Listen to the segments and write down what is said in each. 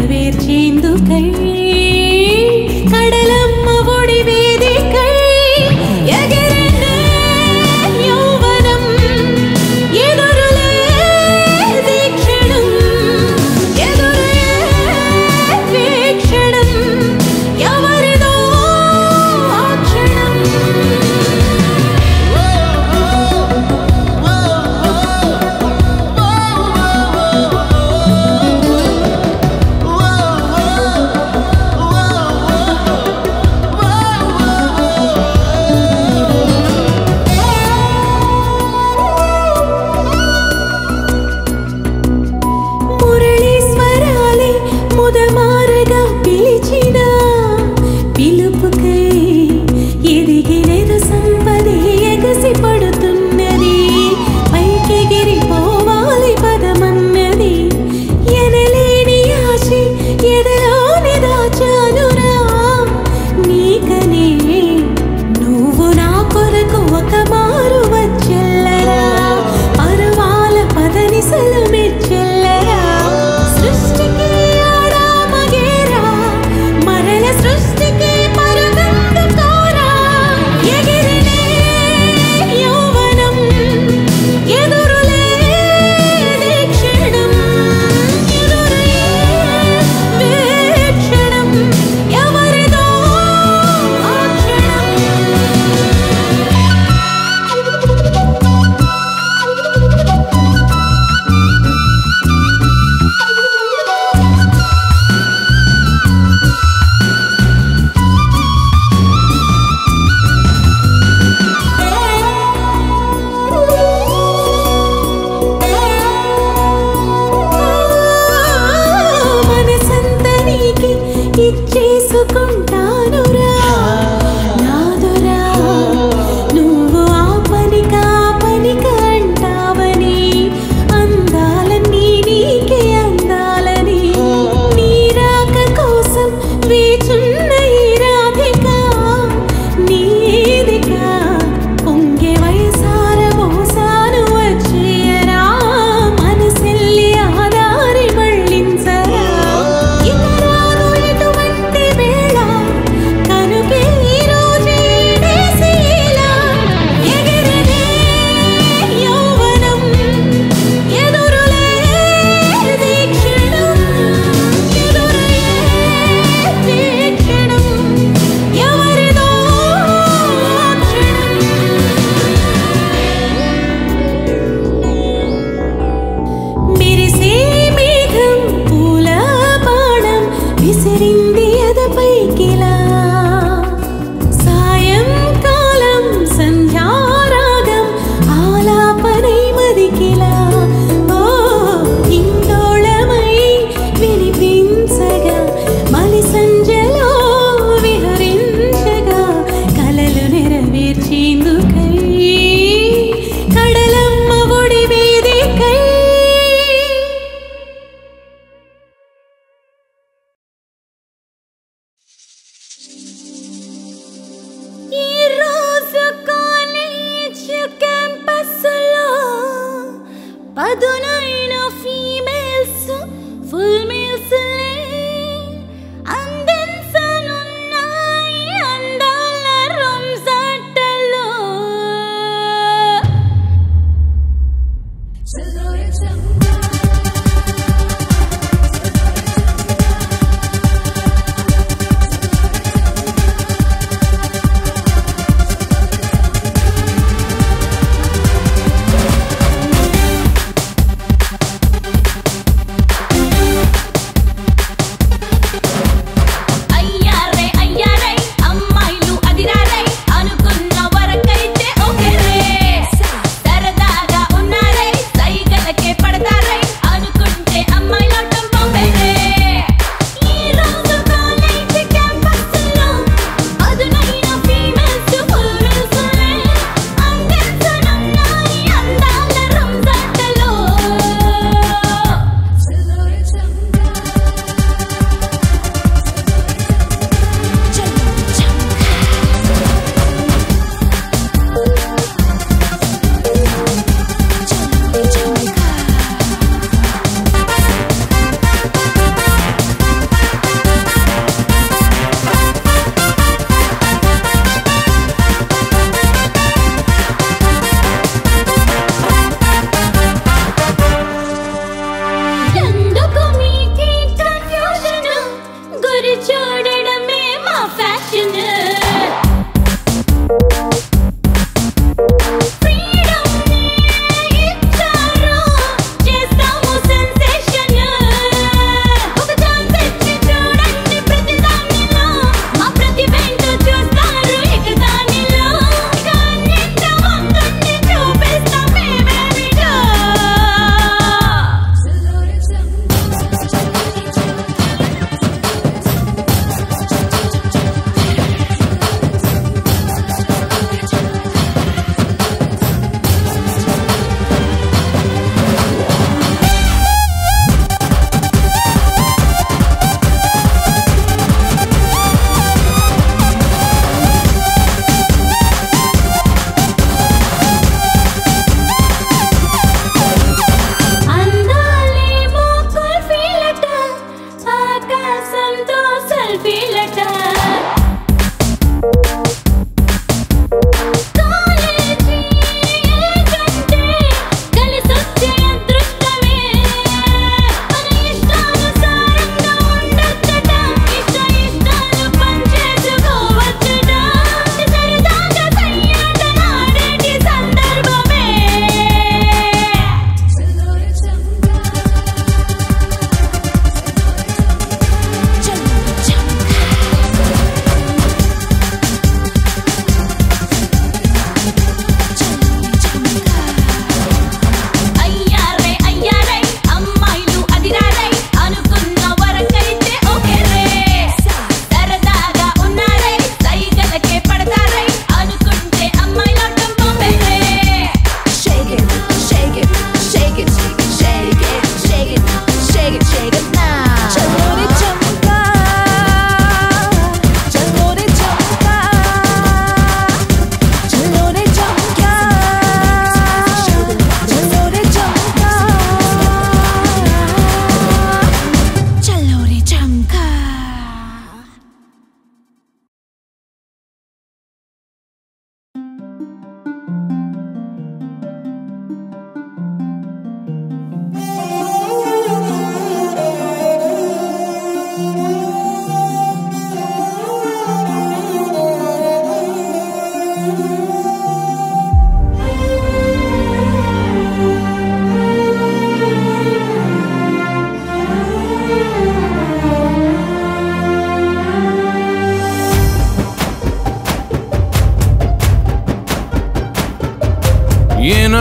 నెరవేర్చేందుకై కడలమ్మ ఒడి వేదికై ఎగిరిందే యౌవనం ఎదురులే దీక్షణం ఎదురే వీక్షణం ఎవరిదో ఆ క్షణం మురళీశ్వరాలే ముదమారగా పిలిచిన పిలుపుకై ఎదిగినెద సంపదే ఎగసి పడుతున్నది పైకెగిరిపోవాలి పదమన్నది ఎనలేని ఆశ ఎదలోని దాచానురా నీకనే నువ్వు నా కొరకు ఒక మారు వచ్చెల్లరా పరువాల పదనిసలు మెచ్చెల్లరా సృష్టికి ఆడా మగేరా మరల సృష్టికి పరుగందుకోరా ఎగిరినే యౌవనం ఎదురులే దీక్షణం ఎదురే వీక్షణం ఎవరిదో ఆ క్షణం మనసంతా నీకి ఇచ్చేసుకుంటానురా నాదురా నువ్వు ఆ పనికా అంటావని అందాలన్నీ నీకే అందాలని నీ రాక కోసం వేచున్న ఈ రాధిక నీదిక పొంగే వయసార మోసాను వచ్చేయరా మనసెల్లి ఆదారి మళ్ళించరా ఇతరాలు ఎటువంటి వేళ కనుకే ఈ రోజే డేసేలా ఎగిరినే యౌవనం ఎదురులే దీక్షణం ఎదురే వీక్షణం ఎవరిదో ఆ క్షణం మెరిసే మేఘం పూల బాణం విసిరింది ఎదపైకిలా సాయంకాలం సంధ్యారాగం ఆలాపనై మదికిలా ఓ ఇందోళమై వినిపించగా మలి సంజలో విహరించగా కలలు నెరవేర్చేందుకై కడలమ్మ ఒడి వేదికై ఈ రోజు కాలేజ్ క్యాంపస్లో పదునైన ఫీమేల్స్ ఫుల్ మీల్స్ అందించనున్నాయి అందాల రంజాటలో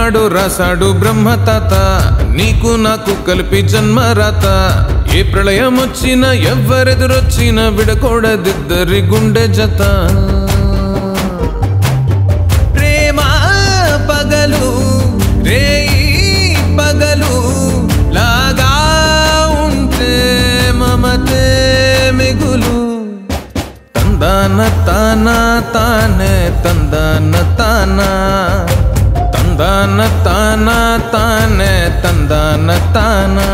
ఏనాడు రాసాడు బ్రహ్మతాత నీకు నాకు కలిపి జన్మరాత ఏ ప్రళయం వచ్చినా ఎవ్వరెదురొచ్చినా విడకూడదిద్దరి గుండె జత ప్రేమ పగలు రేయి పగలు లాగా ఉంటే మమతే మిగులు తందాన తానా తానే తందాన తానా తందాన తానా తానే తందాన తానా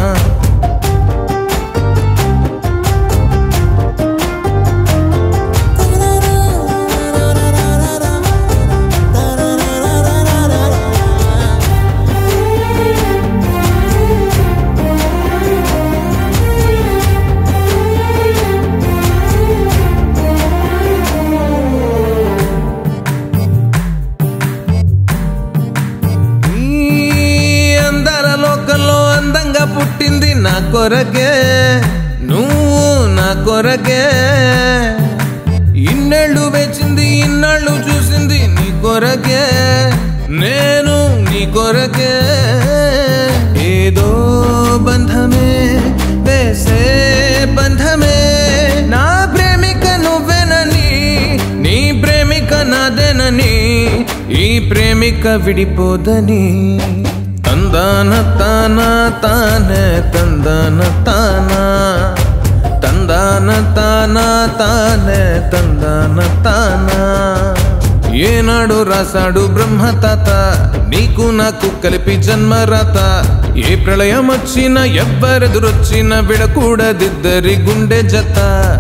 పుట్టింది నా కొరకే నువ్వు నా కొరకే ఇన్నేళ్ళు వేచింది ఇన్నాళ్ళు చూసింది నీ కొరకే నేను నీ కొరకే ఏదో బంధమే వేసే బంధమే నా ప్రేమిక నువ్వేనని నీ ప్రేమిక నాదేనని ఈ ప్రేమిక విడిపోదని తందాన తానా తానే తందాన తానా తందాన తానా తానే తందాన తానా ఏనాడు రాసాడు బ్రహ్మతాత నీకు నాకు కలిపి జన్మరాత ఏ ప్రళయం వచ్చినా ఎవ్వరెదురొచ్చినా విడకూడదిద్దరి గుండె జత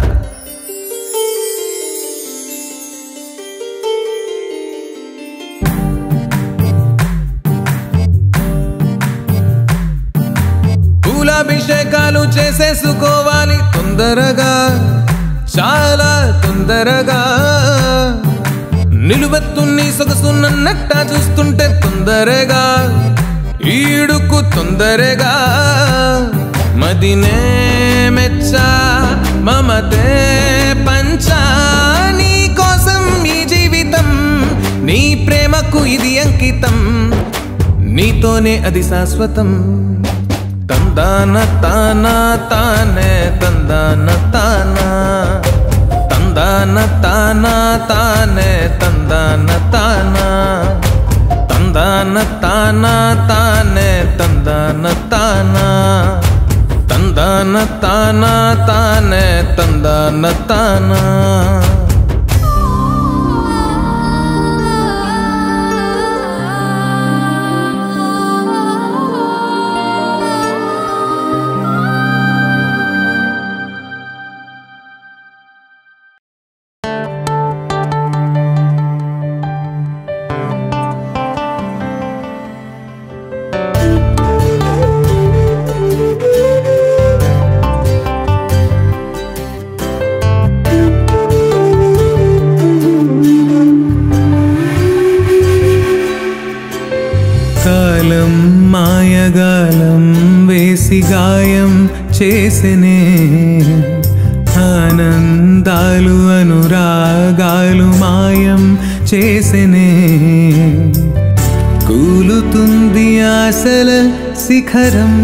అభిషేకాలు చేసేసుకోవాలి తొందరగా చాలా తొందరగా నిలువెత్తుని సొగసున్నట్ట చూస్తుంటే తొందరగా ఈడుకు తొందరగా మదినే మెచ్చా మమతే పంచా నీ కోసం ఈ జీవితం నీ ప్రేమకు ఇది అంకితం నీతోనే అది శాశ్వతం తందాన తానా తానే తందాన తానా తందాన తానా తానే తందాన తానా తందాన తానా తానే తందాన తానా తందాన తానా తానే తందాన తానా మాయగాలం వేసి గాయం చేసెనే ఆనందాలు అనురాగాలు మాయం చేసెనే కూలుతుంది ఆశల శిఖరం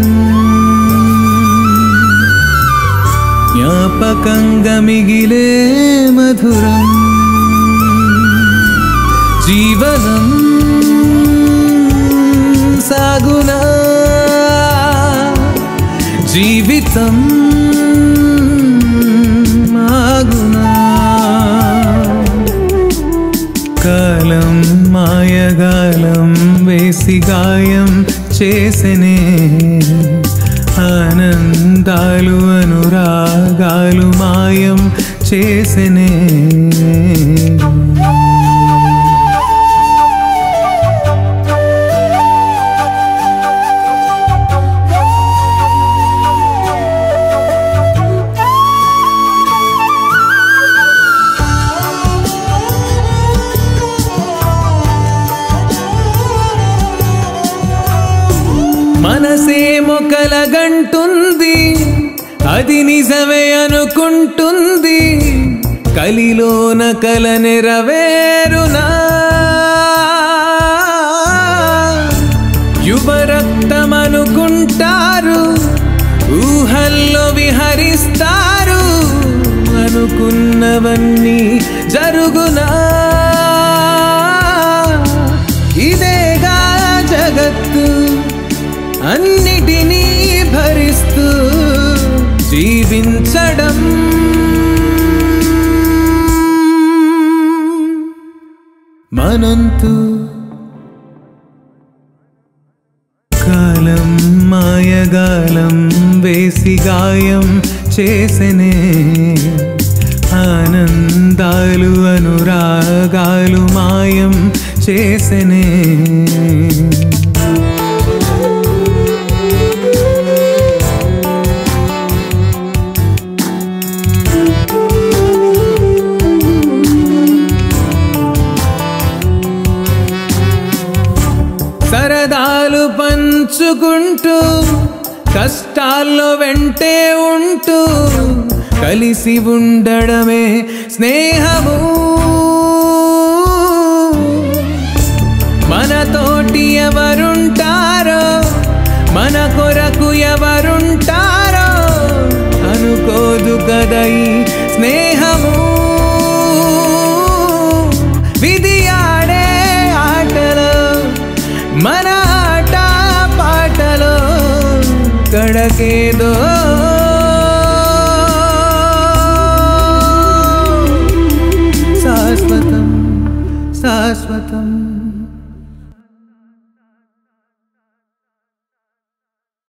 జ్ఞాపకంగా మిగిలే మధురం జీవనం సాగునా జీవితం ఆగునా కాలం మాయగాలం వేసి గాయం చేసెనే ఆనందాలు అనురాగాలు మాయం చేసెనే మనసేమో కలగంటుంది అది నిజమే అనుకుంటుంది కలిలోన కల నెరవేరునా ఉంటారు, ఊహల్లో విహరిస్తారు, అనుకున్నవన్నీ జరుగునా? ఇదేగా జగత్తు, అన్నిటినీ భరిస్తూ జీవించడం. మనంతు కాలం మాయగాలం వేసి గాయం చేసెనే, ఆనందాలు అనురాగాలు మాయం చేసెనే. సరదాలు పంచుకుంటూ కష్టాల్లో వెంటే ఉంటూ కలిసి ఉండడమే స్నేహము. మనతోటి ఎవరుంటారో, మన కొరకు ఎవరుంటారో అనుకోదు కదా ఈ స్నేహము. విధి ఆడే ఆటలో, మన ఆట పాటలో కడకేదో